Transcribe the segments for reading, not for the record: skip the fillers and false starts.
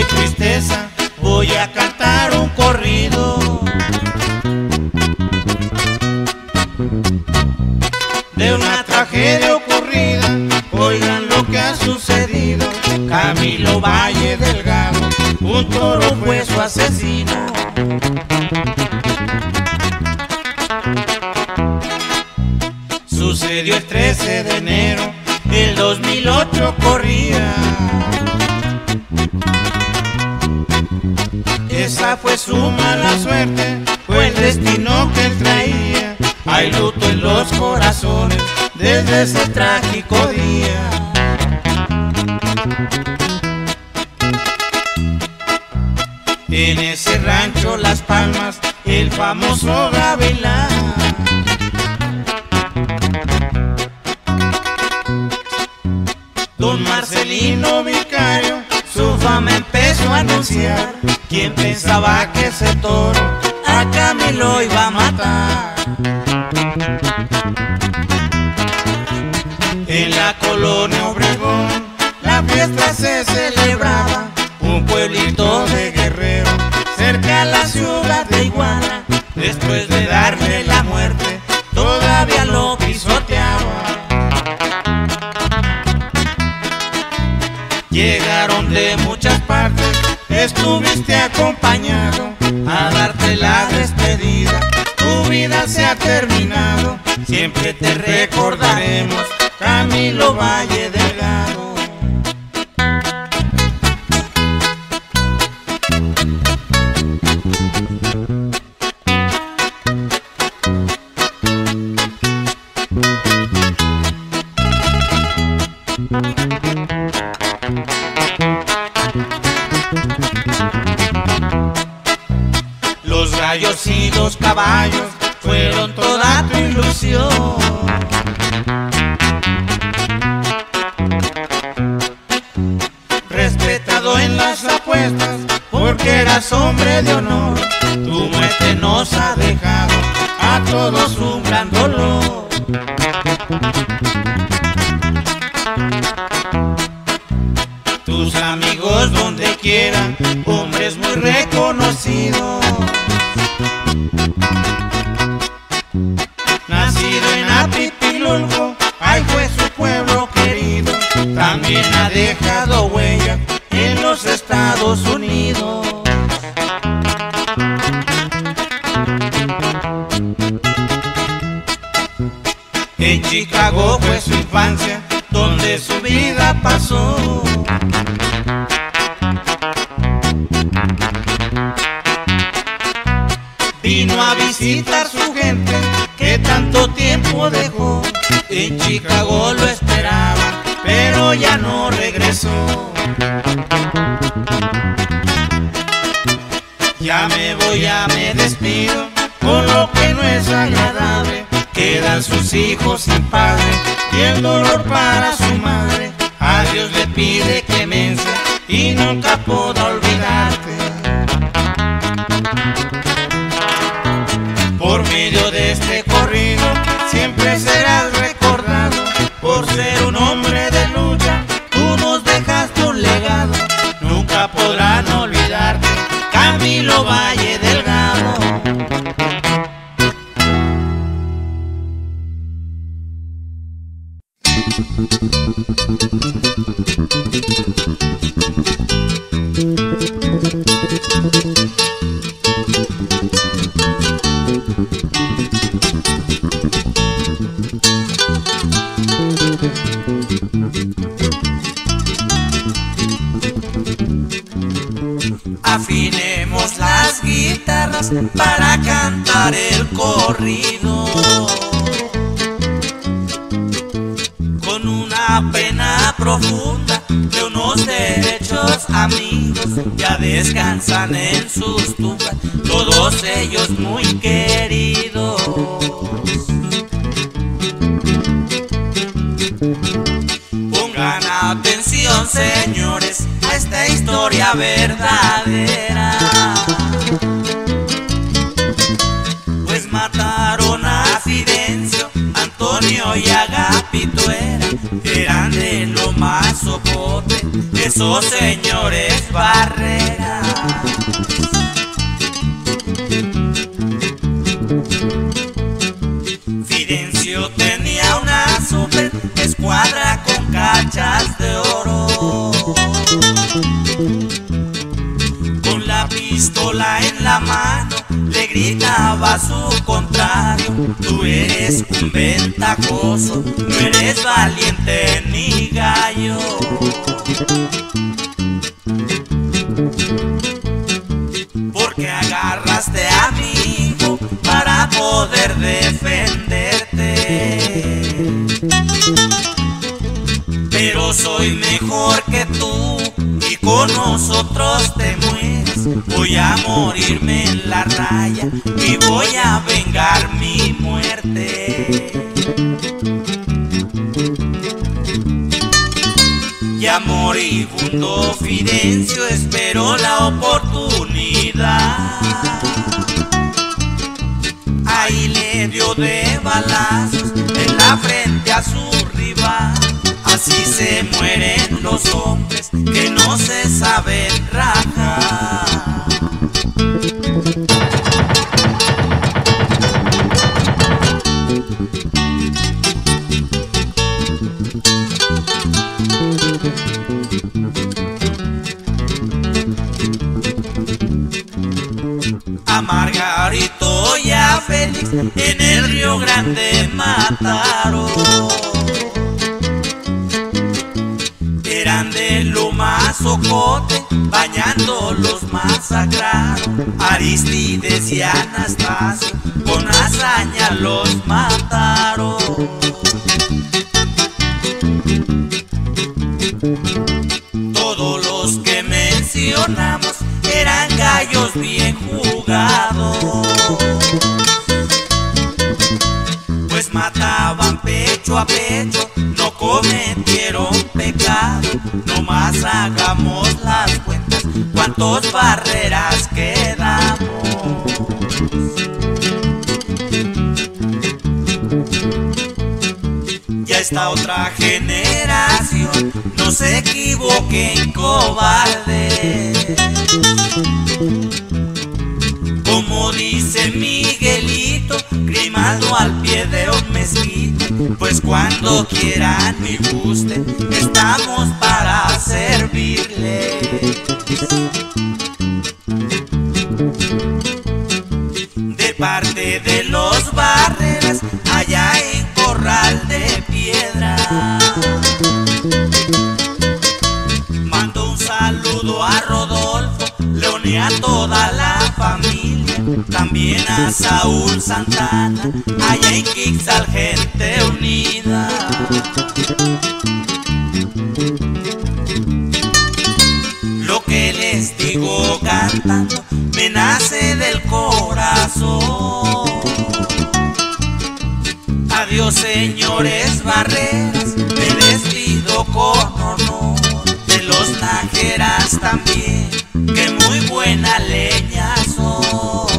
tristeza voy a cantar un corrido de una tragedia ocurrida. Oigan lo que ha sucedido. Camilo Valle Delgado, un toro fue su asesino. Sucedió el 13 de enero del 2008 corría. Esa fue su mala suerte, fue el destino que él traía. Hay luto en los corazones desde ese trágico día. En ese rancho Las Palmas, el famoso gavilán, don Marcelino Vicario, su fama empezó a anunciar. ¿Quién pensaba que ese toro a Camilo iba a matar? En la colonia Obregón la fiesta se celebraba, un pueblito de Guerrero cerca a la ciudad de Iguala. Después de darle la muerte todavía lo pisoteaba. Llegaron de muchas partes, estuviste acompañado a darte la despedida. Tu vida se ha terminado, siempre te recordaremos, Camilo Valle Delgado. Los gallos y los caballos fueron toda tu ilusión. Respetado en las apuestas porque eras hombre de honor. Tu muerte nos ha dejado a todos un gran dolor. Tus amigos donde quieran, hombres muy reconocidos. Nacido en Atipilulco, ahí fue su pueblo querido. También ha dejado huella en los Estados Unidos. En Chicago fue su infancia, donde su vida pasó. Vino a visitar su gente que tanto tiempo dejó. En Chicago lo esperaban, pero ya no regresó. Ya me voy, ya me despido, con lo que no es agradable. Quedan sus hijos sin padre y el dolor para su madre. A Dios le pide clemencia y nunca podrá olvidarte. Por medio de este corrido siempre serás recordado. Por ser un hombre de lucha, tú nos dejaste un legado. Nunca podrán olvidarte, Camilo Valle Delgado. Afinemos las guitarras para cantar el corrido, con una pena profunda de unos derechos amigos. Ya descansan en sus tumbas todos ellos muy queridos. Pongan atención, señores, a esta historia verdadera, pues mataron a Fidencio, Antonio y Agapito. Eran de lo más sopote, esos señores Barreras. Fidencio tenía una super escuadra con cachas de oro. Con la pistola en la mano le gritaba a su contrario: tú eres un ventajoso, no eres valiente ni gallo. Porque agarraste a mi hijo para poder defenderte. Pero soy mejor que tú y con nosotros te mueres. Voy a morirme en la raya y voy a vengar mi muerte. Ya moribundo Fidencio esperó la oportunidad. Ahí le dio de balazos en la frente a su rival. Así se mueren los hombres que no se saben rajar. A Margarito y a Félix en el Río Grande mataron. Eran de lo más ocote, bañando los masacraron. Aristides y Anastasio con hazaña los mataron. Todos los que mencionamos eran gallos bien jugados, pues mataban pecho a pecho, no cometieron pecado. Nomás hagamos las cuentas, cuántos Barreras quedamos. Ya esta otra generación no se equivoquen, cobardes. Como dice Miguelito, Grimaldo al pie de un mezquite, pues cuando quieran y gusten, estamos para servirles. De parte de los Barreras, allá en Corral de Piedra, mando un saludo a Rodolfo, León y a toda la familia, también a Saúl Santana, allá en Quixal, gente unida. Lo que les digo cantando me nace del corazón. Adiós, señores Barreras, me despido con honor. De los Nájeras también, que muy buena leña son.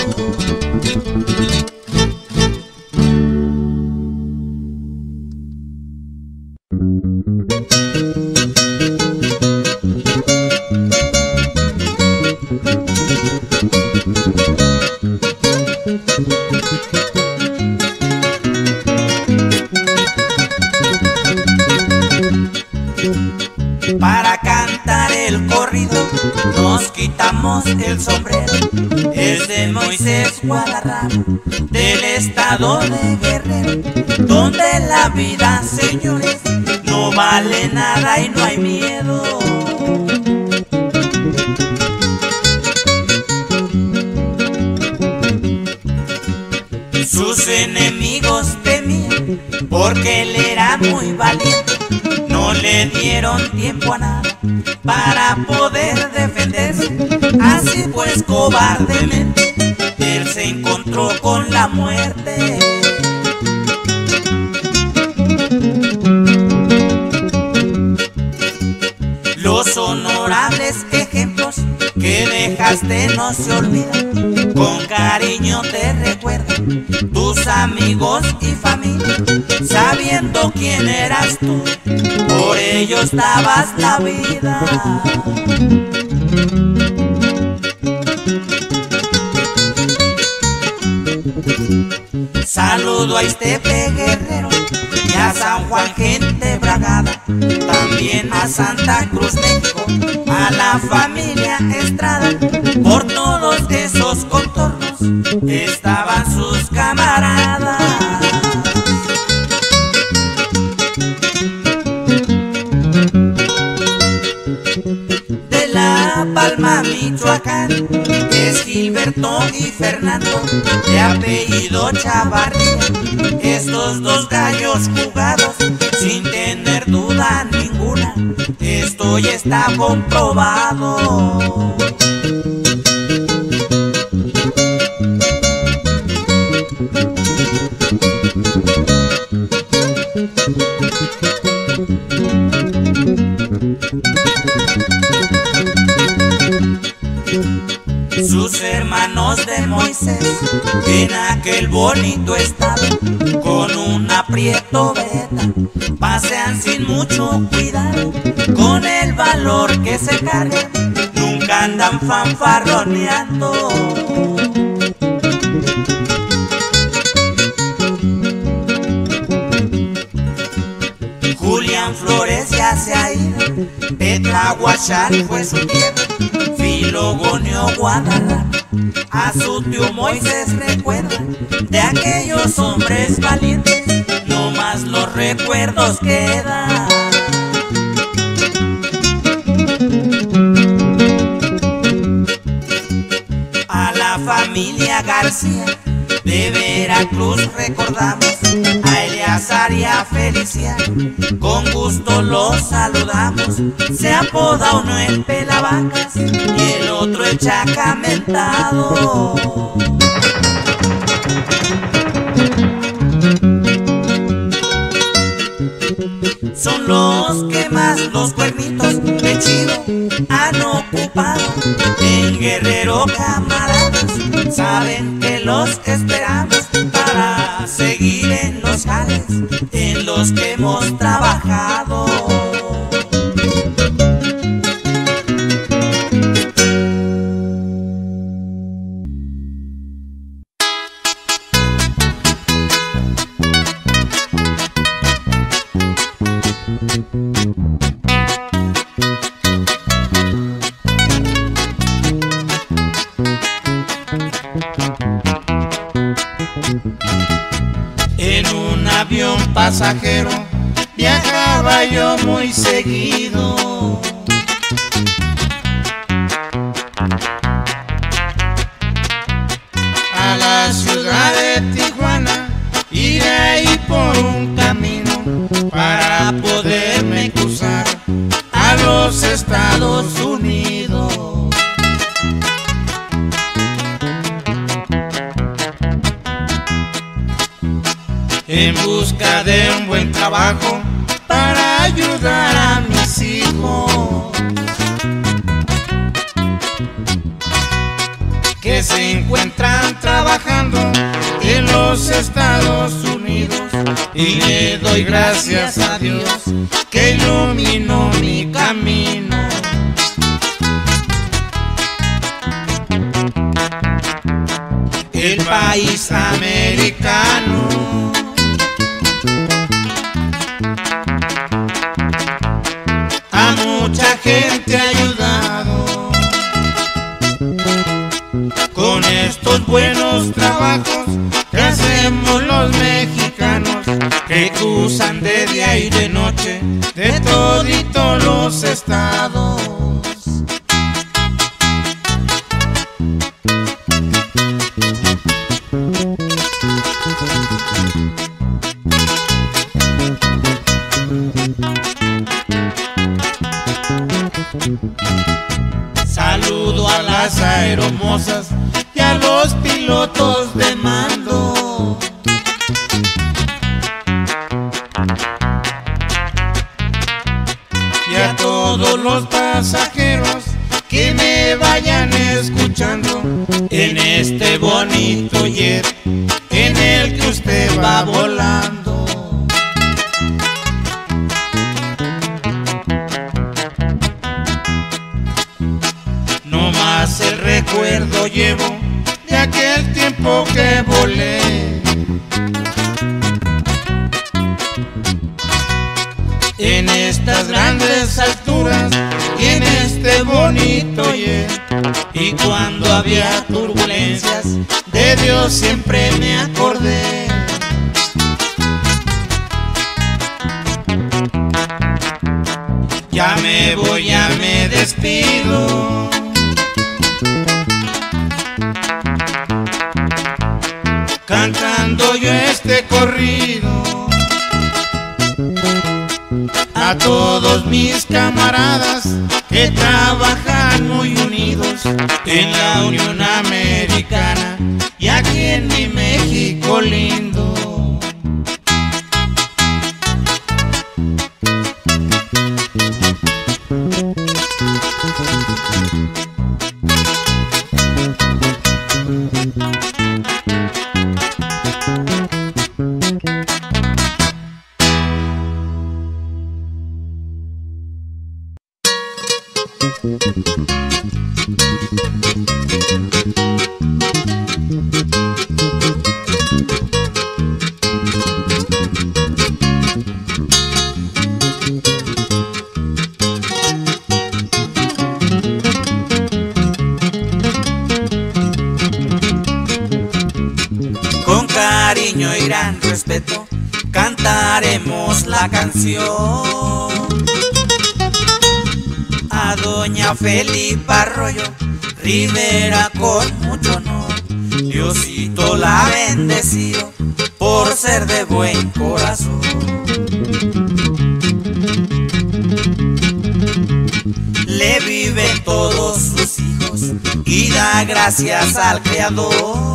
Para cantar el corrido nos quitamos el sombrero. Es de Moisés Guadarrama, del estado de Guerrero, donde la vida, señores, no vale nada y no hay miedo. Sus enemigos temían porque él era muy valiente. No le dieron tiempo a nada para poder defenderse. Así pues, cobardemente, él se encontró con la muerte. Los honorables ejemplos que dejaste no se olvidan. con cariño te recuerdan tus amigos y familia, sabiendo quién eras tú, por ellos dabas la vida. Saludo a Ixtepe Guerrero y a San Juan, gente bragada, también a Santa Cruz, México, a la familia Estrada. Por todos esos contornos estaban sus camaradas. De La Palma, Michoacán, es Gilberto y Fernando, de apellido Chavarría. Estos dos gallos jugados sin tener duda ninguna, esto ya está comprobado. Sus hermanos de Moisés en aquel bonito estado, con un aprieto beta, pasean sin mucho cuidado, con el valor que se cargan, nunca andan fanfarroneando. Julián Flores ya se ha ido, Petra Huachal fue su tierra, Filogonio Guadalajara, a su tío Moisés recuerda, de aquellos hombres valientes, no más los recuerdos quedan. A la familia García de Veracruz recordamos, a Eleazar y a Feliciano, con gusto los saludamos. Se apoda uno el Pelavacas y el otro el Chacamentado. Son los que más los cuernitos de chivo han ocupado. En Guerrero, camaradas, saben que los esperamos para seguir en los jales en los que hemos trabajado. En un avión pasajero viajaba yo muy seguido. A la ciudad de Tijuana, y de ahí por un camino para poderme cruzar a los Estados Unidos. En busca de un buen trabajo para ayudar a mis hijos, que se encuentran trabajando en los Estados Unidos, y le doy gracias a Dios que iluminó mi camino. El país americano a mucha gente ha ayudado con estos buenos trabajos que hacemos los mexicanos, que cruzan de día y de noche de toditos los estados. Saludo a las aeromosas y a los pilotos de mando, y a todos los pasajeros que me vayan escuchando en este bonito jet en el que usted va volando. No más el recuerdo llevo de aquel tiempo que volé. En estas grandes alturas y en este bonito jet, y cuando había turbulencias de Dios siempre me acordé. Ya me voy, ya me despido, cantando yo este corrido a todos mis camaradas que trabajan muy unidos en la Unión Americana y aquí en mi México lindo. Con cariño y gran respeto cantaremos la canción a doña Felipa Arroyo Rivera con mucho honor. Diosito la ha bendecido por ser de buen corazón. Le viven todos sus hijos y da gracias al Creador.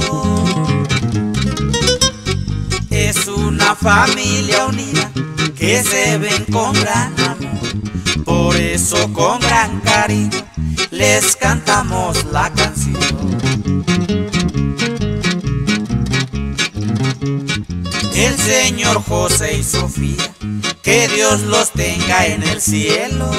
Es una familia unida que se ven con gran amor, por eso con gran cariño les cantamos la canción. El señor José y Sofía, que Dios los tenga en el cielo,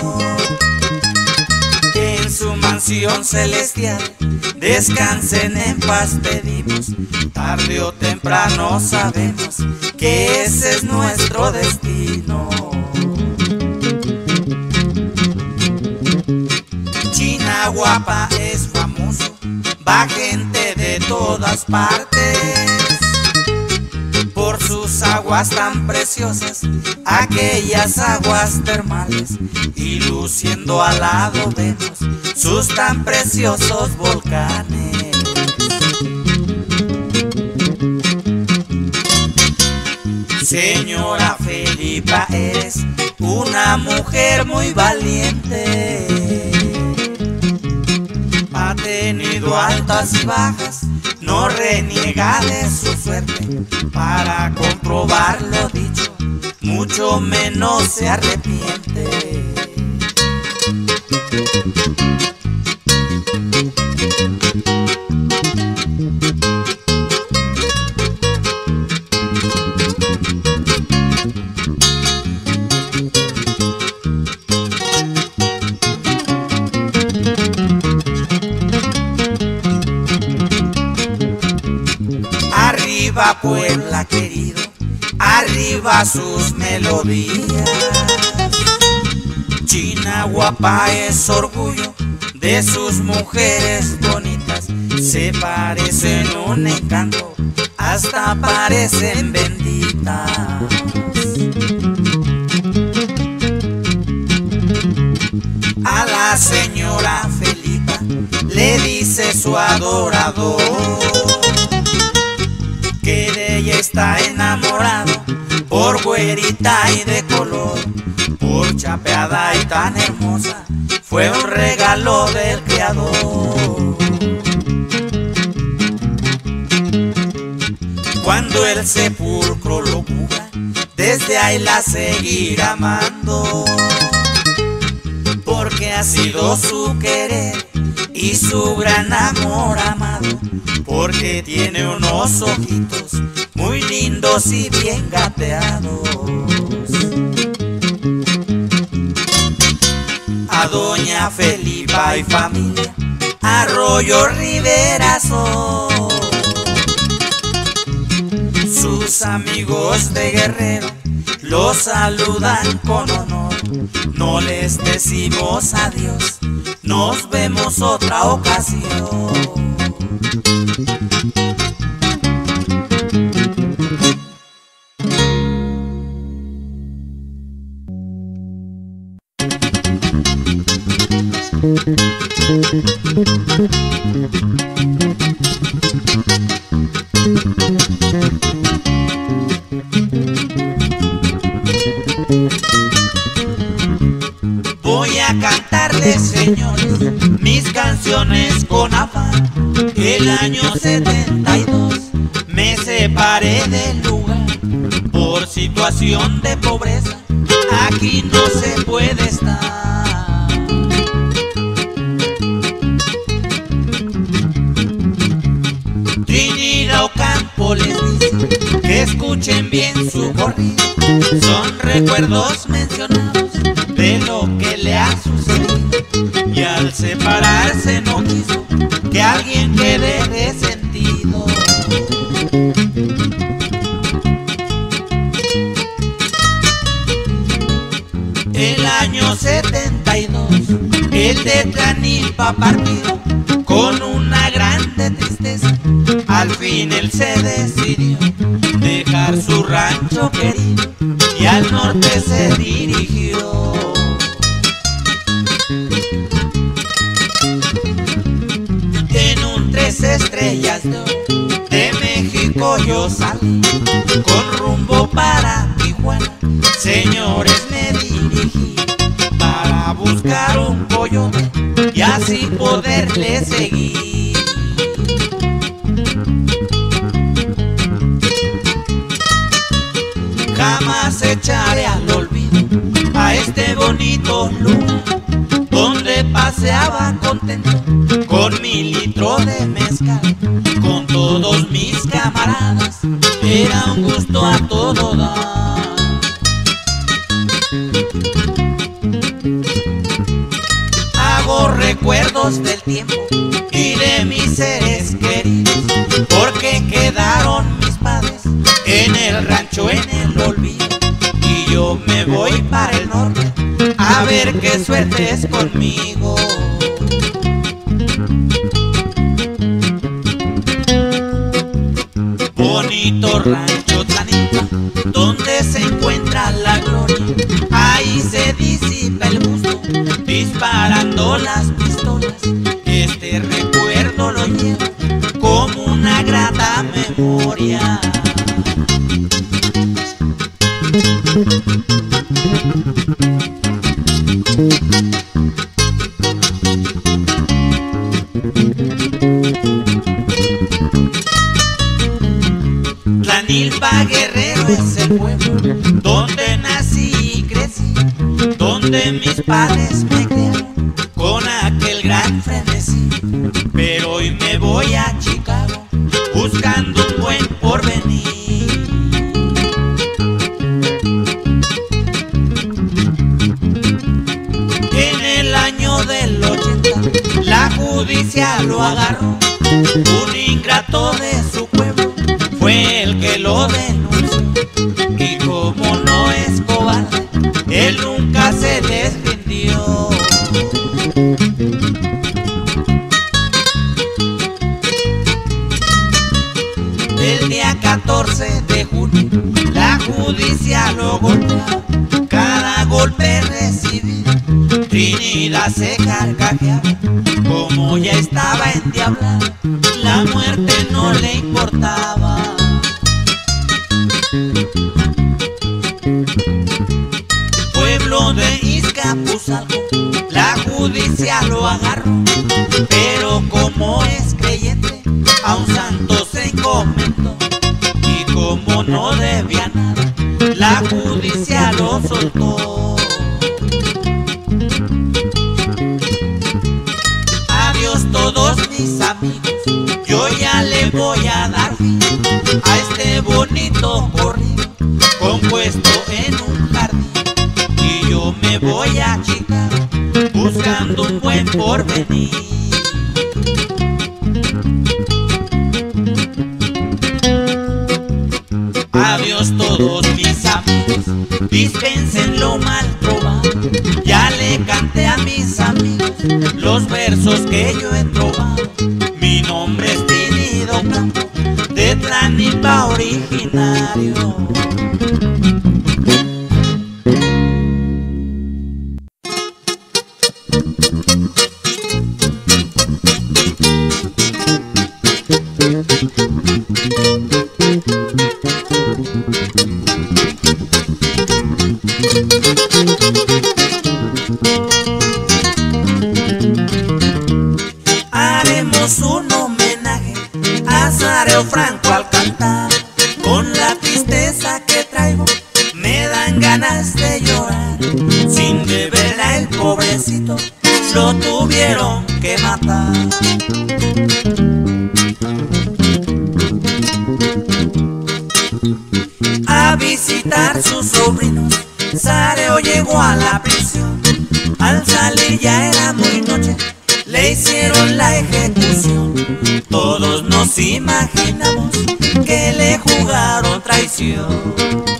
en su mansión celestial descansen en paz pedimos. Tarde o temprano sabemos que ese es nuestro destino. China guapa es famoso, va gente de todas partes por sus aguas tan preciosas, aquellas aguas termales, y luciendo al lado vemos sus tan preciosos volcanes. Señora Felipa, eres una mujer muy valiente, ha tenido altas y bajas, no reniega de su suerte, para comprobar lo dicho, mucho menos se arrepiente. Arriba Puebla querido, arriba sus melodías. China guapa es orgullo de sus mujeres bonitas, se parecen un encanto, hasta parecen benditas. A la señora Felipa le dice su adorador que de ella está enamorado, por güerita y de color, por chapeada y tan hermosa, fue un regalo del Creador. Cuando el sepulcro lo cubra, desde ahí la seguirá amando, porque ha sido su querer y su gran amor amado, porque tiene unos ojitos muy lindos y bien gateados. A doña Felipa y familia, Arroyo Riverazo, sus amigos de Guerrero los saludan con honor. No les decimos adiós, nos vemos otra ocasión. Voy a cantarles, señores, mis canciones con afán. El año 72 me separé del lugar por situación de pobreza. Aquí no se puede estar. Trinidad Ocampo les dice que escuchen bien su corrido. Son recuerdos mencionados de lo que le ha sucedido, y al separarse no quiso que alguien quede resentido. El año 72 el de Tlanilpa partió con una grande tristeza. Al fin él se decidió dejar su rancho querido y al norte se dirigió. En un 3 estrellas de México yo salí con rumbo para Tijuana. Señores, me dirigí para buscar un coyote y así poderle seguir. Jamás echaré al olvido a este bonito lugar donde paseaba contento con mi litro de mezcal, con todos mis camaradas. Era un gusto a todo dar. Hago recuerdos del tiempo y de mis seres queridos, porque quedaron mis padres en el rancho, en el olvido. Y yo me voy para el norte a ver qué suerte es conmigo. Bonito rancho Tlanilpa, donde se encuentra la gloria. Ahí se disipa el gusto, disparando las pistolas. Este recuerdo lo llevo como una grata memoria. Tlanilpa, Guerrero, es el pueblo donde nací y crecí, donde mis padres me criaron con aquel gran frenesí. Pero hoy me voy a Chicago buscando un buen porvenir. En el año del 80 la justicia lo agarró. Un ingrato de su pueblo fue el que lo denunció, y como no es cobarde, él nunca se les rindió. El día 14 de junio la justicia lo golpeaba. Cada golpe recibido Trinidad se carcajeaba. Como ya estaba endiablada, la muerte no le importaba. Pueblo de Izcapuzalco, la justicia lo agarró, pero como es creyente, a un santo se encomendó. Y como no debía nada, la justicia lo soltó. Adiós yo me voy a achicar, buscando un buen porvenir. Adiós todos mis amigos, dispensen lo mal trovado. Ya le canté a mis amigos los versos que yo he trovado. Mi nombre es Tinido Blanco, de Tlanipa originario. Haremos un homenaje a Sareo Franco al cantar. Con la tristeza que traigo me dan ganas de llorar. Sin deberla el pobrecito lo tuvieron que matar. A visitar sus sobrinos, Sareo llegó a la prisión. Al salir ya era muy noche, le hicieron la ejecución. Todos nos imaginamos que le jugaron traición.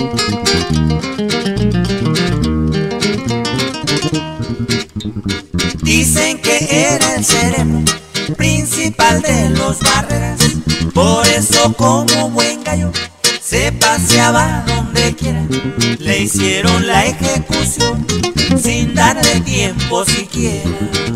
Dicen que era el cerebro principal de los Barreras, por eso como buen gallo se paseaba donde quiera. Le hicieron la ejecución sin darle tiempo siquiera.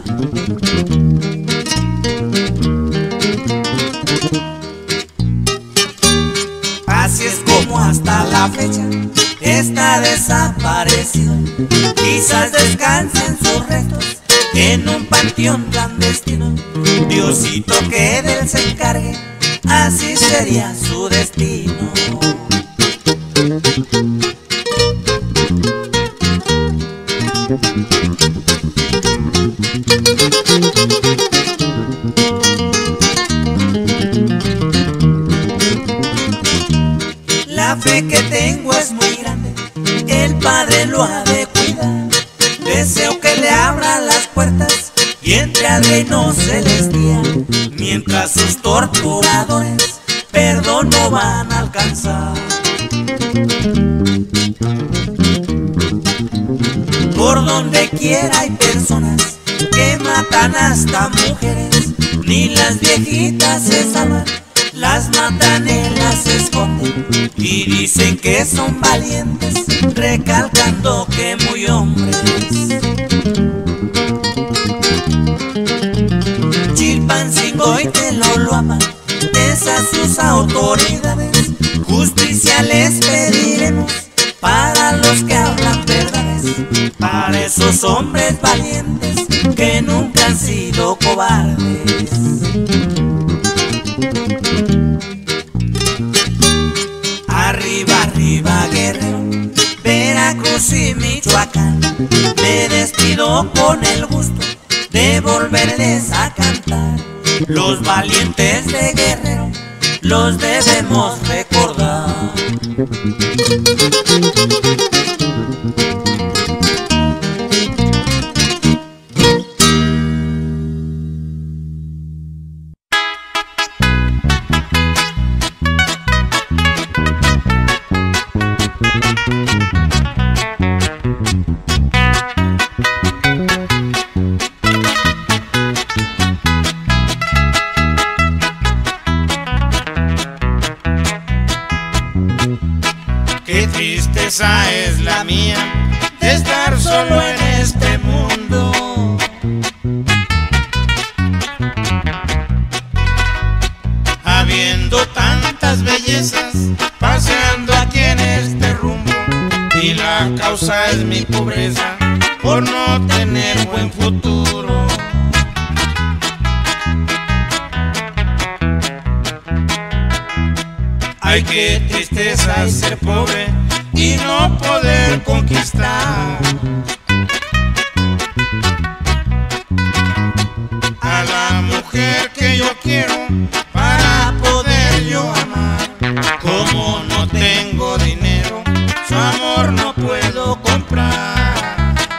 Así es como hasta la fecha está desaparecido. Quizás descansen sus restos en un panteón clandestino. Diosito que de él se encargue, así sería su destino. La fe que tengo es muy grande, el Padre lo ha de cuidar. Deseo que le abra las puertas y entre al reino celestial, mientras sus torturadores perdón no van a alcanzar. Por donde quiera hay personas que matan hasta mujeres, ni las viejitas se salvan, las matan y las esconden, y dicen que son valientes, recalcando que muy hombres. Chilpancingo y Teloloapan, esas sus autoridades, justicia les pediremos para los que hablan verdades, para esos hombres valientes que nunca han sido cobardes. Arriba, arriba, Guerrero, Veracruz y Michoacán, me despido con el gusto de volverles a cantar. Los valientes de Guerrero los debemos recordar. Qué tristeza es la mía de estar solo en este mundo. Habiendo tantas bellezas paseando aquí en este rumbo, y la causa es mi pobreza por no tener buen futuro. Ay, qué tristeza ser pobre y no poder conquistar a la mujer que yo quiero para poder yo amar. Como no tengo dinero, su amor no puedo comprar.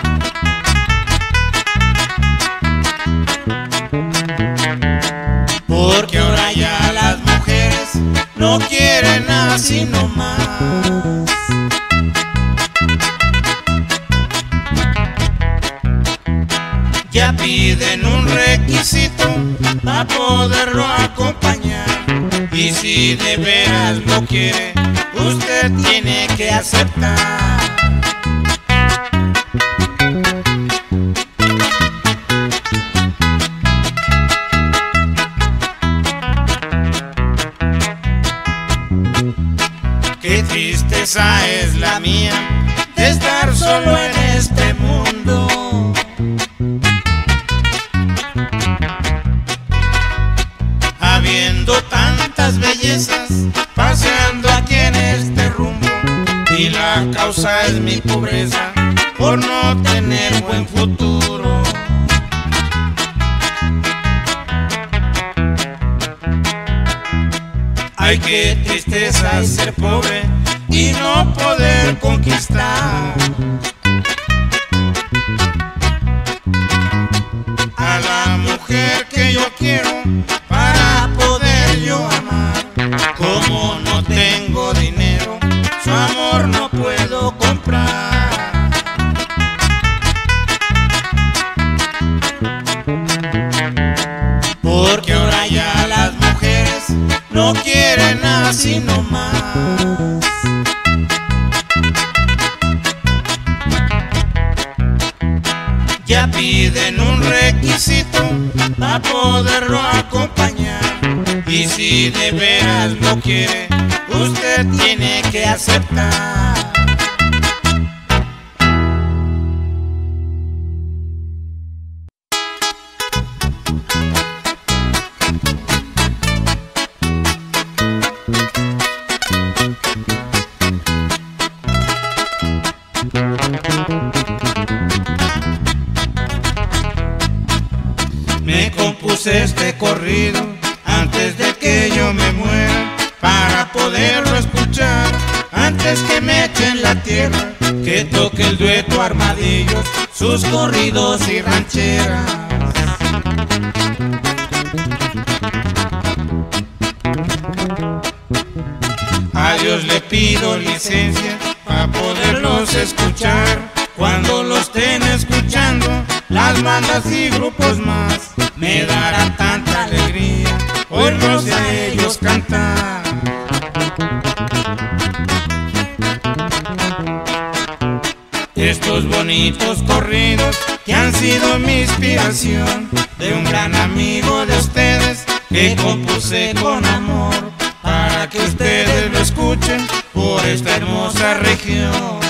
piden un requisito para poderlo acompañar. Y si de veras lo quiere, usted tiene que aceptar. Qué tristeza es la mía de estar solo en este mundo. Habiendo tantas bellezas paseando aquí en este rumbo, y la causa es mi pobreza por no tener buen futuro. Ay, qué tristeza es ser pobre y no poder conquistar a la mujer que yo quiero para poder yo amar. Como no tengo dinero, su amor no puedo comprar. Porque ahora ya las mujeres no quieren así nomás. Ya piden un requisito para poderlo acompañar. Y si de veras lo quiere, usted tiene que aceptar. Me compuse este corrido antes de que yo me muera, para poderlo escuchar antes que me echen la tierra. Que toque el dueto Armadillos, sus corridos y rancheras. A Dios le pido licencia para poderlos escuchar. Cuando los estén escuchando las bandas y grupos más, me dará tanta alegría oírlos a ellos cantar. Estos bonitos corridos que han sido mi inspiración, de un gran amigo de ustedes que compuse con amor, para que ustedes lo escuchen por esta hermosa región.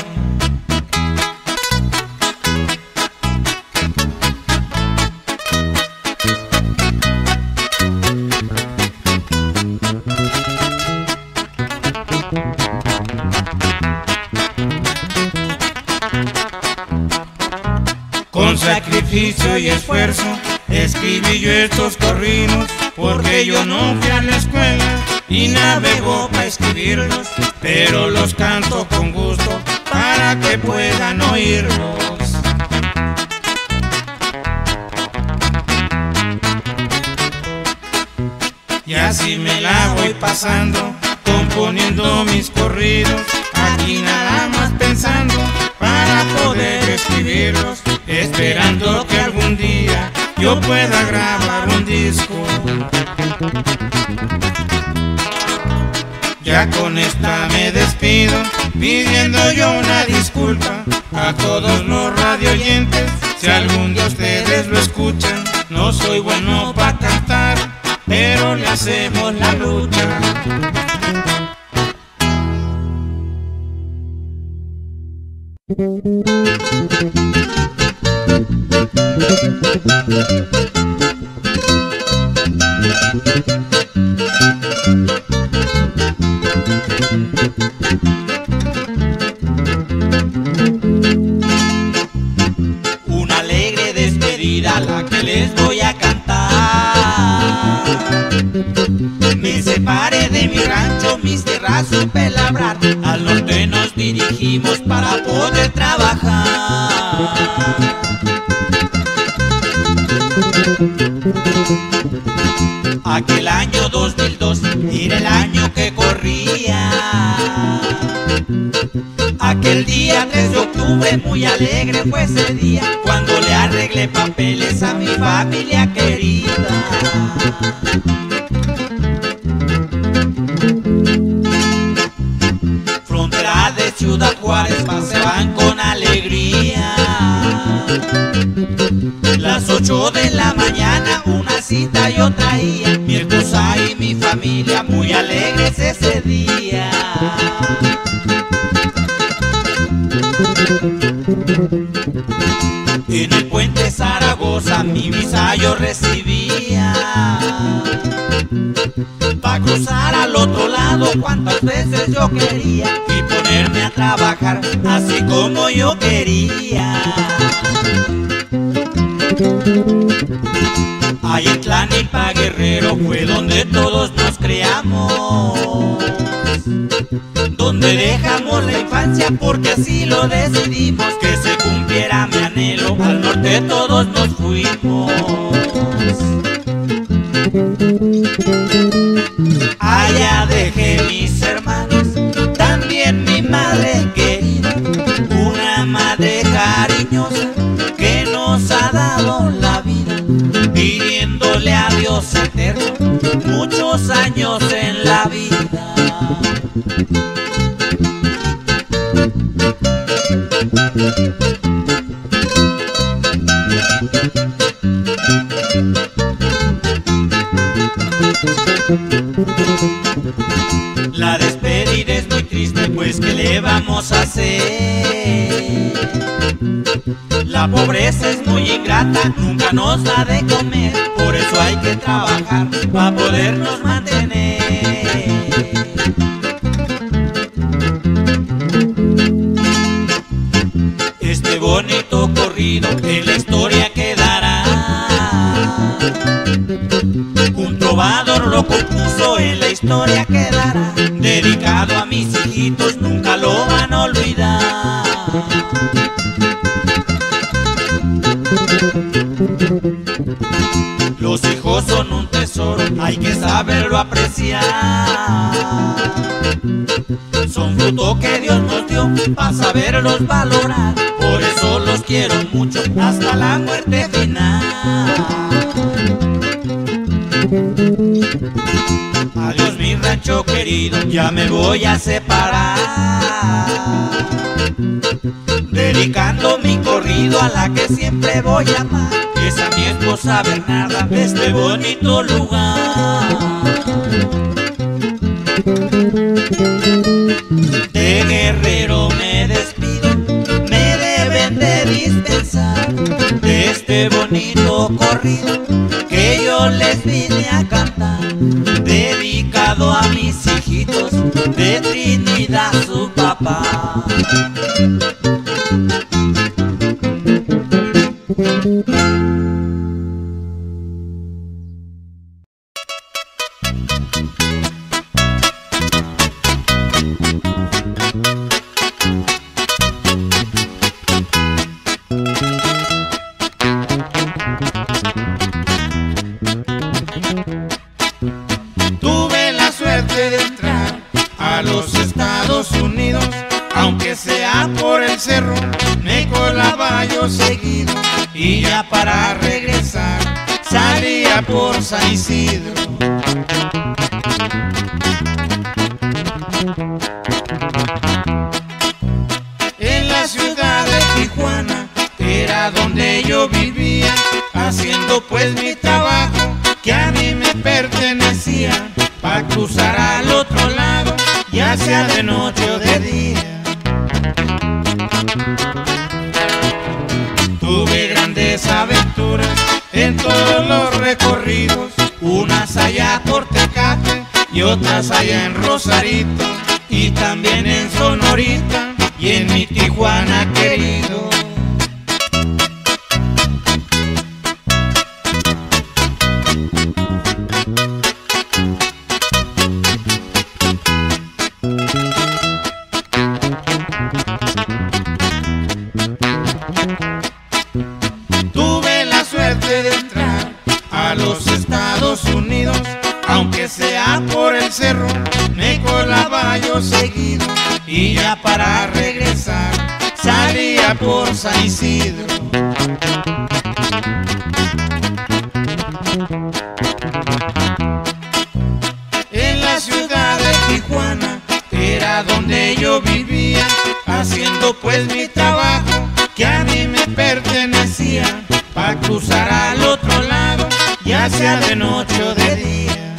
Con sacrificio y esfuerzo escribí yo estos corridos, porque yo no fui a la escuela y navego para escribirlos, pero los canto con gusto para que puedan oírlos. Y así me la voy pasando, componiendo mis corridos, aquí nada más pensando para poder escribirlos, esperando que algún día yo pueda grabar un disco. Ya con esta me despido, pidiendo yo una disculpa a todos los radioyentes. Si algún día ustedes lo escuchan, no soy bueno para cantar, pero le hacemos la lucha. Una alegre despedida la que les voy a cantar. Me separé de mi rancho, mis tierras supe labrar, al norte nos dirigimos para poder trabajar. Aquel año 2002 era el año que corría. Aquel Aquel día 3 de octubre muy alegre fue ese día, cuando le arreglé papeles a mi familia querida. Frontera de Ciudad Juárez paseaban con alegría. Las 8 de la mañana una cita yo traía, mi esposa y mi familia muy alegres ese día. En el puente Zaragoza mi visa yo recibía, pa' cruzar al otro lado cuantas veces yo quería y ponerme a trabajar así como yo quería. Ahí en Tlalnilpa, Guerrero, fue donde todos nos creamos, donde dejamos la infancia porque así lo decidimos, que se cumpliera mi anhelo, al norte todos nos fuimos. Allá dejé mis hermanos, también mi madre querida, una madre cariñosa que nos ha dado la vida, pidiéndole a Dios eterno muchos años en la vida. La despedida es muy triste, pues ¿qué le vamos a hacer? La pobreza es muy ingrata, nunca nos da de comer, por eso hay que trabajar para podernos mantener. Este bonito corrido en la historia quedará, un trovador lo compuso, en la historia quedará, dedicado a mis hijitos, nunca lo van a olvidar. Los hijos son un tesoro, hay que saberlo apreciar. Son fruto que Dios nos dio para saberlos valorar, por eso los quiero mucho hasta la muerte final. Adiós mi rancho querido, ya me voy a separar, dedicando mi corrido a la que siempre voy a amar, es a mi esposa Bernarda de este bonito lugar. De Guerrero me despido, me deben de dispensar de este bonito corrido que yo les vine a cantar, dedicado a mis hijitos de Trinidad su papá. Tuve la suerte de entrar a los Estados Unidos, aunque sea por el cerro, me colaba yo seguido, y ya para regresar salía por San Isidro. En la ciudad de Tijuana era donde yo vivía, haciendo pues mi trabajo que a mí me pertenecía, pa' cruzar al otro lado, ya sea de noche o de día. Tuve grandes aventuras en todos los recorridos, unas allá por Tecate y otras allá en Rosarito, y también en Sonorita y en mi Tijuana querido. Tuve la suerte de entrar a los Estados Unidos, aunque sea por el cerro, me colaba yo seguido, y ya para regresar allá por San Isidro. En la ciudad de Tijuana era donde yo vivía, haciendo pues mi trabajo que a mí me pertenecía, pa' cruzar al otro lado, ya sea de noche o de día.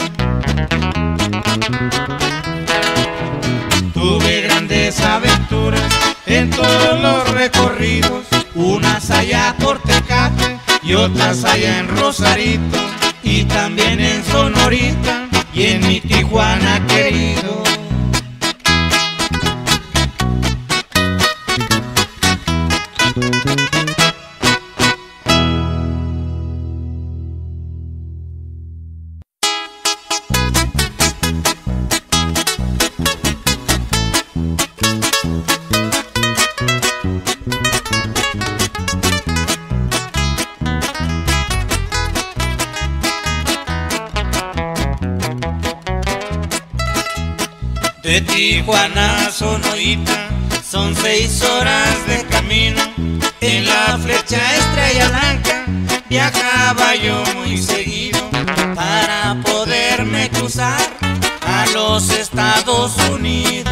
Tuve grandes aventuras en todos los recorridos, unas allá por Tecate y otras allá en Rosarito, y también en Sonorita y en mi Tijuana querido. De Tijuana a Sonorita son 6 horas de camino. En la flecha Estrella Blanca viajaba yo muy seguido para poderme cruzar a los Estados Unidos.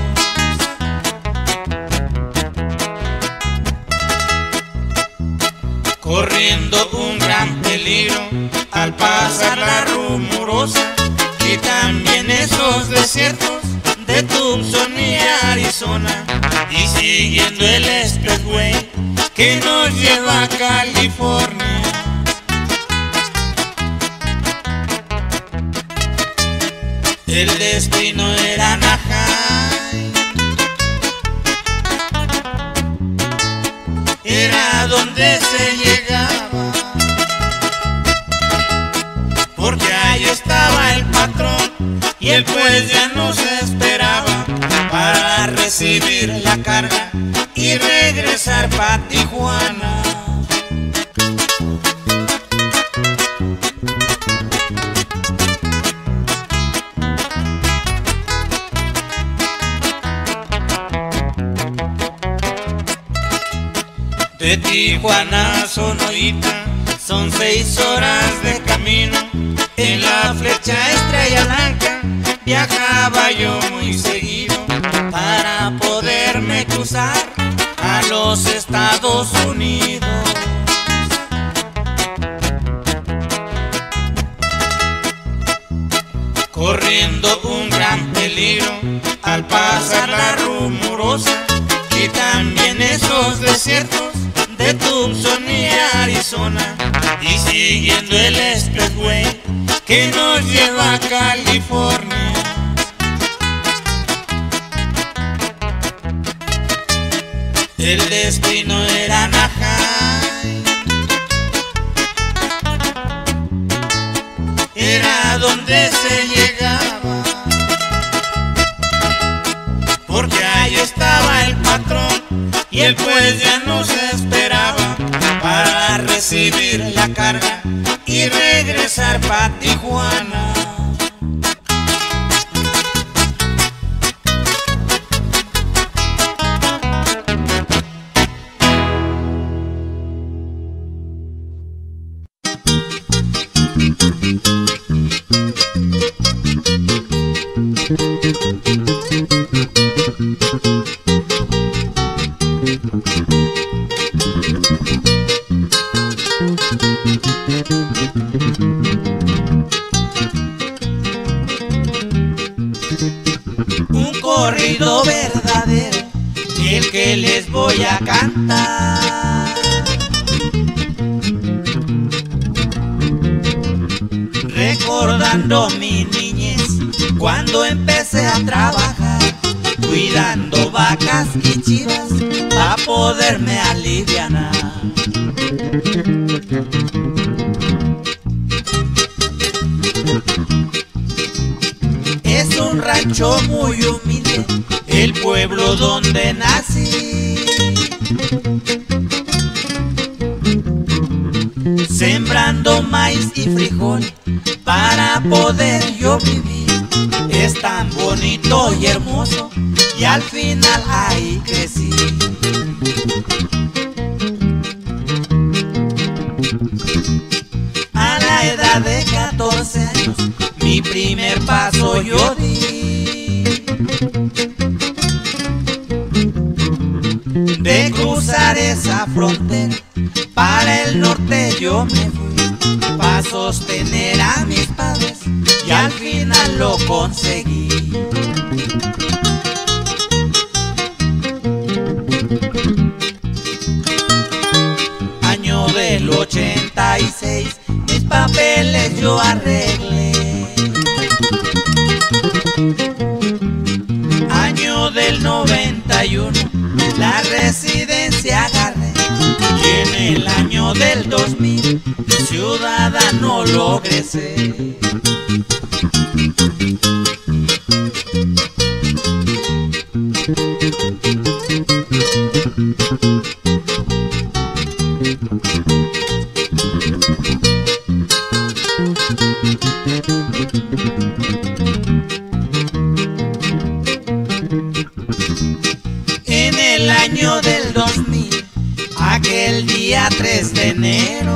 Corriendo un gran peligro al pasar la Rumorosa y también esos desiertos de Tucson y Arizona, y siguiendo el expressway que nos lleva a California. El destino era Anaheim, era donde se llegaba, porque ahí estaba el patrón y él pues ya nos esperaba para recibir la carga y regresar pa' Tijuana. De Tijuana a Sonorita son 6 horas de camino. En la flecha Estrella Blanca viajaba yo muy seguido para poderme cruzar a los Estados Unidos. Corriendo un gran peligro al pasar la Rumorosa y también esos desiertos de Tucson y Arizona, y siguiendo el expressway que nos lleva a California. El destino era Anaheim, era donde se llegaba, porque ahí estaba el patrón y él pues ya nos esperaba para recibir la carga y regresar pa' Tijuana. Un corrido verdadero, el que les voy a cantar. Recordando mi niñez, cuando empecé a trabajar, cuidando vacas y chivas, pa' poderme alivianar. Es un rancho muy humilde, el pueblo donde nací. Sembrando maíz y frijol para poder yo vivir. Es tan bonito y hermoso, y al final ahí crecí. frontera, para el norte yo me fui, para sostener a mis padres, y al final lo conseguí. Año del 86, mis papeles yo arreglé. Año del 91, la residencia agarré. Y en el año del 2000, ciudadano logré ser. En el año del 2000, aquel día 3 de enero,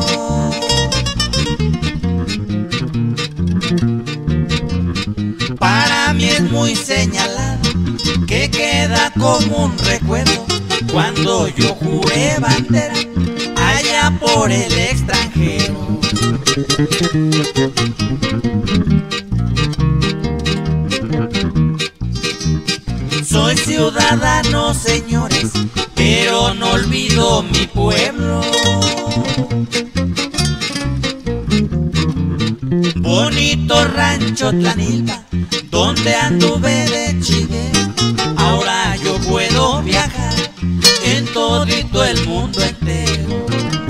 para mí es muy señalado, que queda como un recuerdo, cuando yo juré bandera allá por el extranjero. Soy ciudadano, señores, pero no olvido mi pueblo. Bonito rancho Tlanilpa, donde anduve de chiguero. Ahora yo puedo viajar en todito el mundo entero.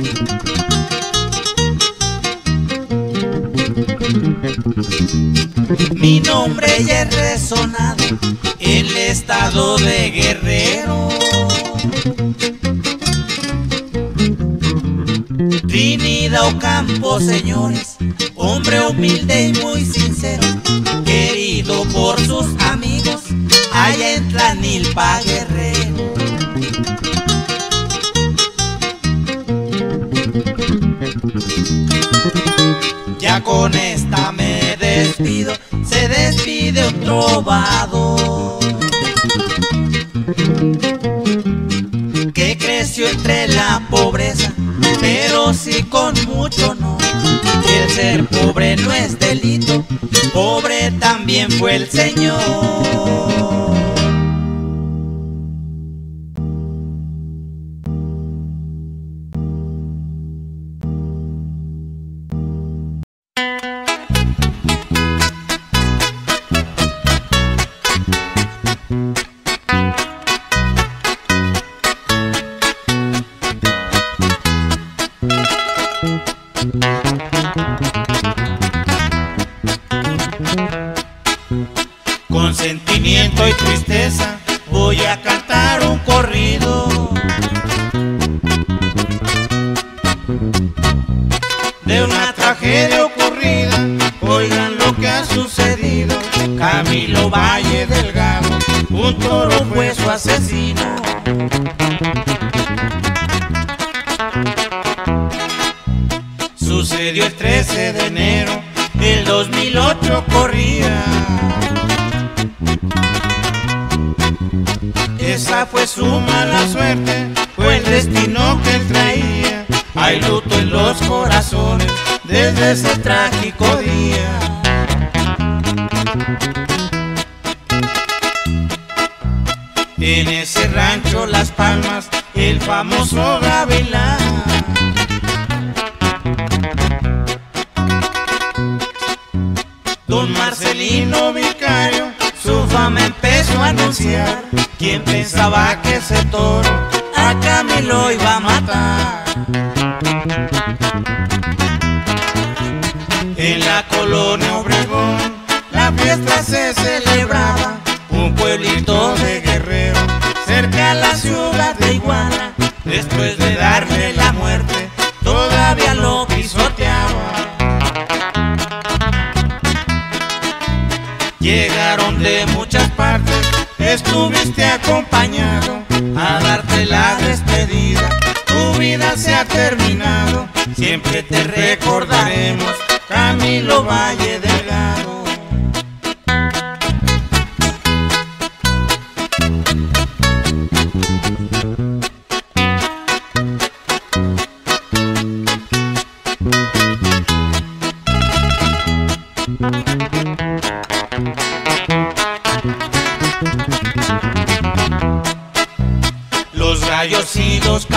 Mi nombre ya es resonado en el estado de Guerrero. Trinidad Ocampo, señores, hombre humilde y muy sincero, querido por sus amigos allá en Tlanilpa, Guerrero. Ya con esta me despido, se despide un trovador que creció entre la pobreza, pero sí con mucho honor. El ser pobre no es delito, pobre también fue el Señor. Con sentimiento y tristeza voy a cantar un corrido de una tragedia ocurrida. Oigan lo que ha sucedido. Camilo Valle Delgado, un toro fue su asesino. Sucedió el 13 de enero del 2008, corría. Esa fue su mala suerte, fue el destino que él traía. Hay luto en los corazones desde ese trágico día. En ese rancho Las Palmas, el famoso Gavilán, don Marcelino Vicario, su fama empezó a anunciar. ¿Quién pensaba que ese toro a Camilo iba a matar? En la colonia Obregón la fiesta se celebraba, un pueblito de Guerrero, cerca a la ciudad de Iguala. Después de darle la muerte, todavía lo pisoteaba. Llegaron de muchas partes, estuviste acompañado a darte la despedida. Tu vida se ha terminado, siempre te recordaremos, Camilo Valle Delgado.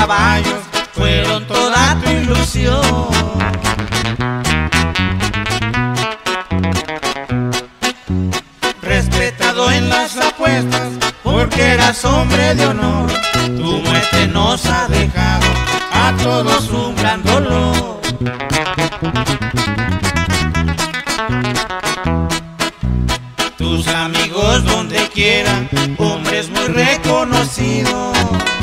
caballos fueron toda tu ilusión. Respetado en las apuestas porque eras hombre de honor, tu muerte nos ha dejado a todos un gran dolor. Tus amigos donde quieran, hombres muy reconocidos.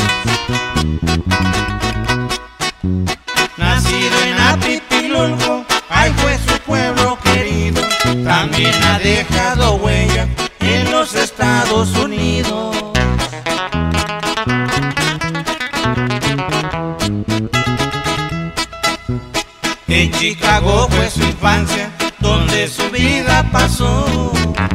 Nacido en Apipilulco, ahí fue su pueblo querido. También ha dejado huella en los Estados Unidos. En Chicago fue su infancia, donde su vida pasó.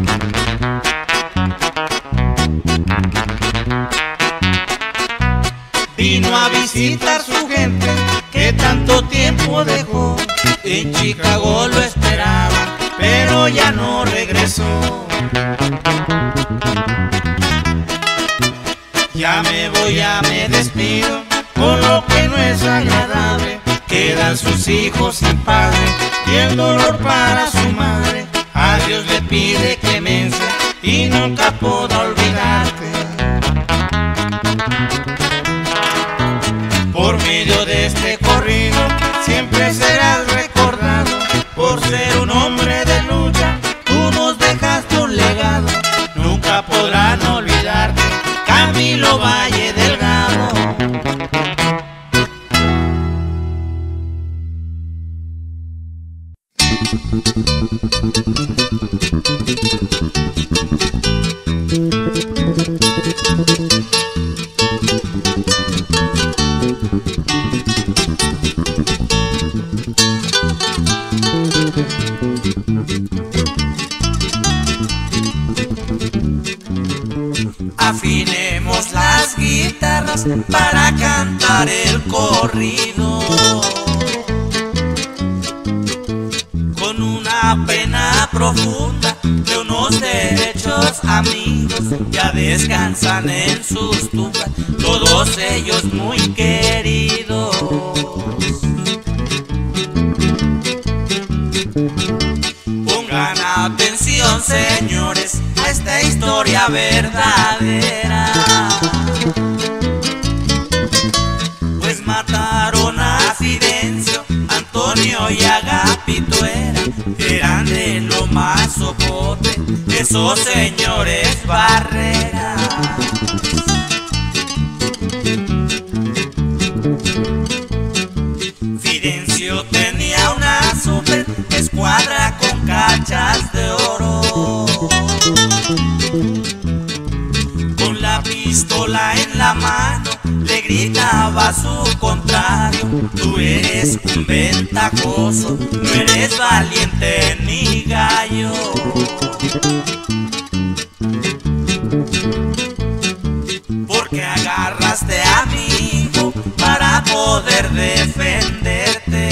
Vino a visitar su gente que tanto tiempo dejó. En Chicago lo esperaban, pero ya no regresó. Ya me voy, ya me despido, con lo que no es agradable. Quedan sus hijos sin padre y el dolor para su madre. A Dios le pide clemencia y nunca podrá olvidarte. Por medio de este corrido siempre serás recordado por ser un hombre de lucha. Tú nos dejaste un legado, nunca podrán olvidarte, Camilo Valle Delgado. Afinemos las guitarras para cantar el corrido, con una pena profunda de unos derechos amigos. Ya descansan en sus tumbas todos ellos muy queridos. Pongan atención, señores, a esta historia verdadera, pues mataron a Fidencio, Antonio y Agapito. Eran de lo más sopote esos señores Barrera. Fidencio tenía una super escuadra con cachas de oro, con la pistola en la mano le gritaba a su contrario: tú eres un ventajoso, no eres valiente ni gallo. Porque agarraste a mi hijo para poder defenderte.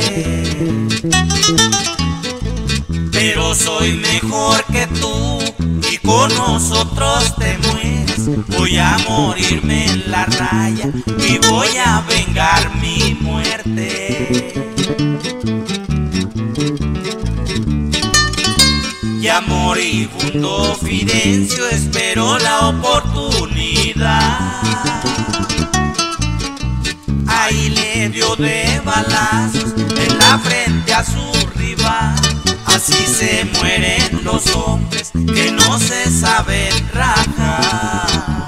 Pero soy mejor que tú y con nosotros te mueres. Voy a morirme en la raya y voy a vengar mi muerte. Ya moribundo Fidencio esperó la oportunidad. Ahí le dio de balazos en la frente a su rival. Así se mueren los hombres que no se saben rajar.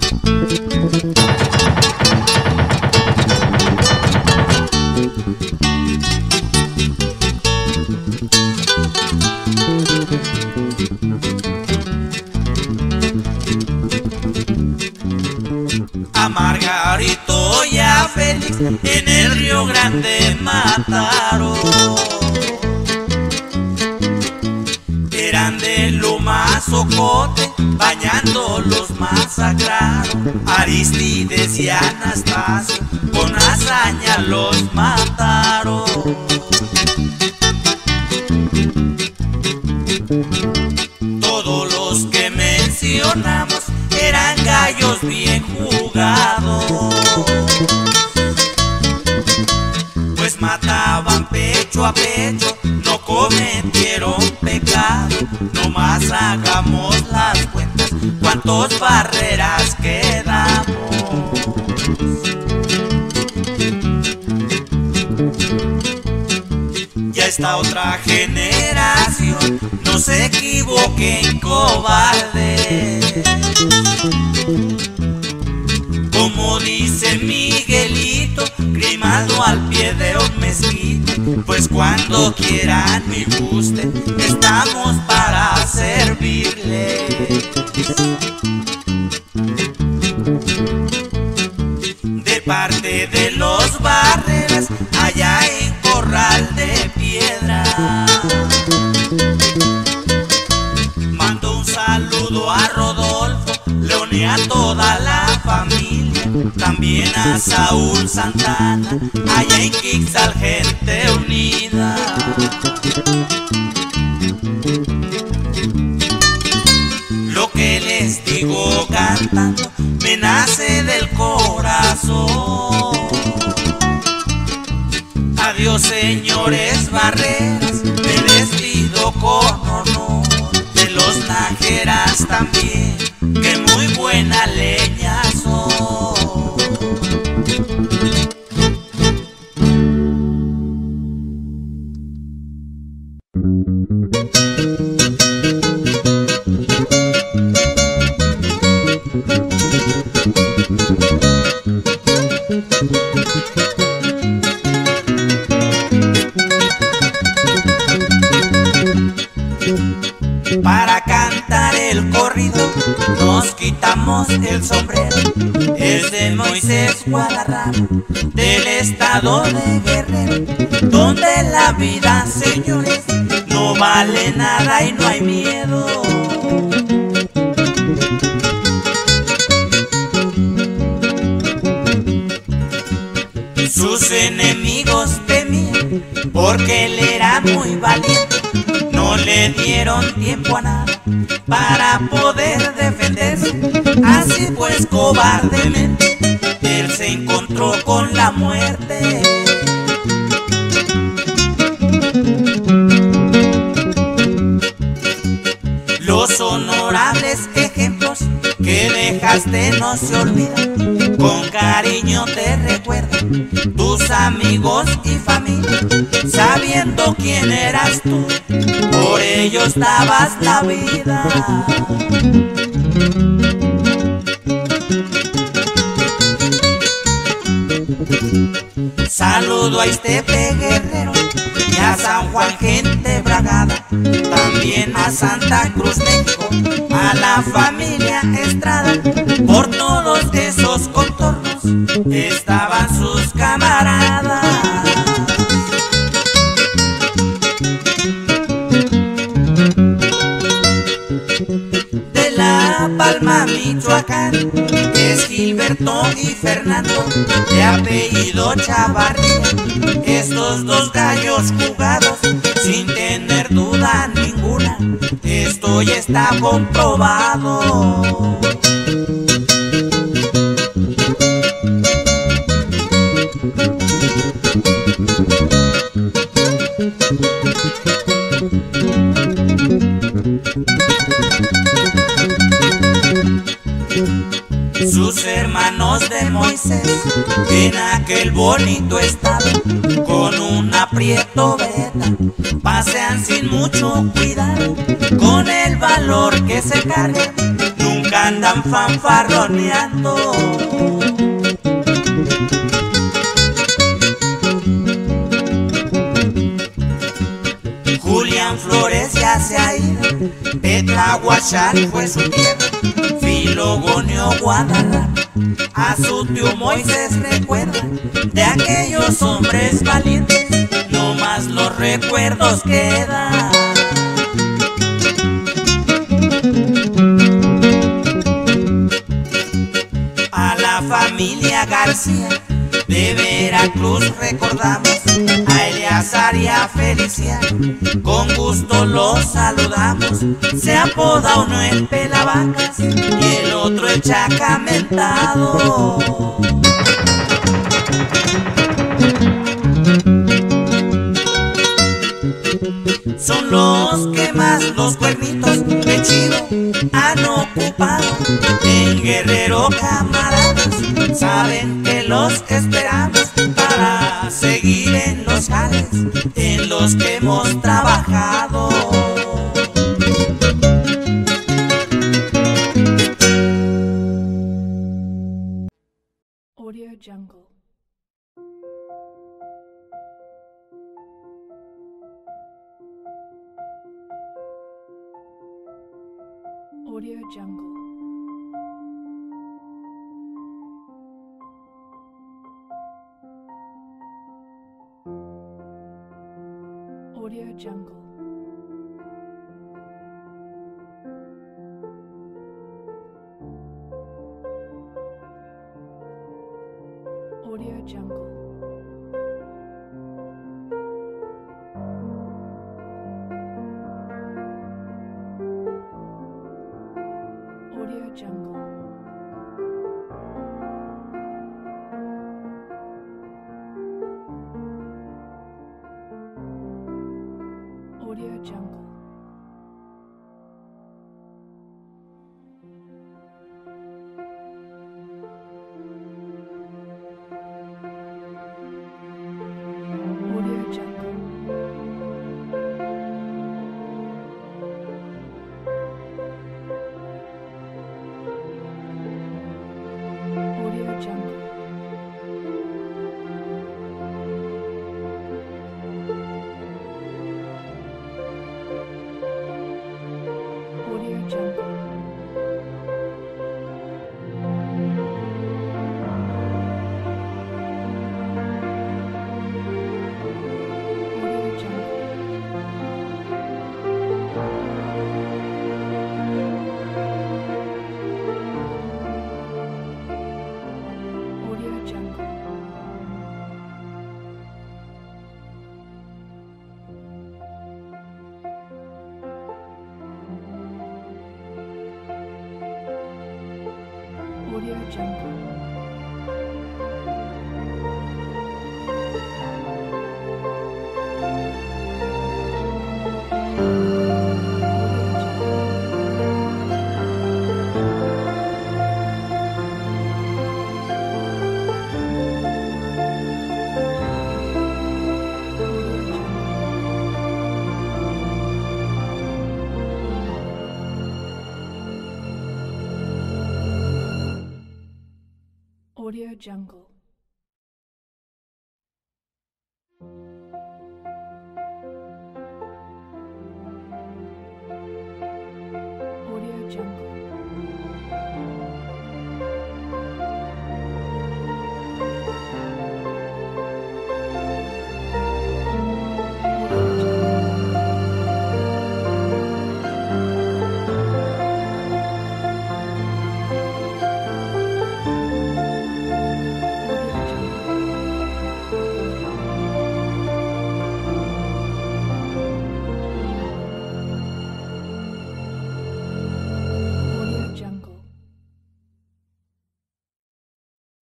A Margarito y a Félix en el Río Grande mataron. Eran de lo más ocote, bañando los masacraron. Aristides y Anastasio con hazaña los mataron. Todos los que mencionamos eran gallos bien jugados. mataban pecho a pecho, no cometieron pecado. Nomás hagamos las cuentas, cuántos barreras quedamos. Ya esta otra generación, no se equivoquen, cobardes. Como dice Miguelito, Grimaldo al pie de un mezquite, pues cuando quieran y gusten, estamos para servirles. De parte de los Barreras, allá en Corral de Piedra, mando un saludo a Rodolfo, León y a toda la familia, también a Saúl Santana, allá en Quixal, gente unida. Lo que les digo cantando me nace del corazón. Adiós, señores Barreras, me despido con honor. De los Nájeras también, que muy buena leña son. Para cantar el corrido nos quitamos el sombrero. Es de Moisés Guadarrama, del estado de Guerrero, donde la vida, señores, no vale nada y no hay miedo. Sus enemigos temían porque él era muy valiente. No le dieron tiempo a nada para poder defenderse. Así pues, cobardemente, él se encontró con la muerte. Los honorables ejemplos que dejaste no se olvidan. Con cariño te recuerdan tus amigos y familia, sabiendo quién eras tú, por ellos dabas la vida. Saludo a Ixtepe Guerrero y a San Juan, gente bragada, también a Santa Cruz, México, a la familia Estrada. Por todos esos contornos estaban sus camaradas. De La Palma, Michoacán, es Gilberto y Fernando, de apellido Chavarría. Estos dos gallos jugados, sin tener duda ninguna, esto ya está comprobado. Sus hermanos de Moisés, en aquel bonito estado, con un aprieto beta, pasean sin mucho cuidado. Con el valor que se cargan, nunca andan fanfarroneando. Julián Flores ya se ha ido, Petlahuachán fue su tierra, Filogonio Guadarrama, a su tío Moisés recuerda. De aquellos hombres valientes, no más los recuerdos quedan. A la familia García de Veracruz recordamos, a Eleazar y a Feliciano, con gusto los saludamos. Se apoda uno el Pelavacas y el otro el Chacamentado. los cuernitos de chivo han ocupado. En Guerrero, camaradas, saben que los esperamos para seguir en los jales en los que hemos trabajado. Audio Jungle. Audio Jungle. Audio Jungle. Audio Jungle. Audio Jungle. Audio Jungle. Audio Jungle. Audio Jungle. Audio Jungle.